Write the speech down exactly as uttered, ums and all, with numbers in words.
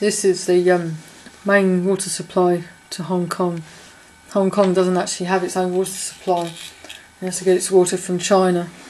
This is the um, main water supply to Hong Kong. Hong Kong doesn't actually have its own water supply. It has to get its water from China.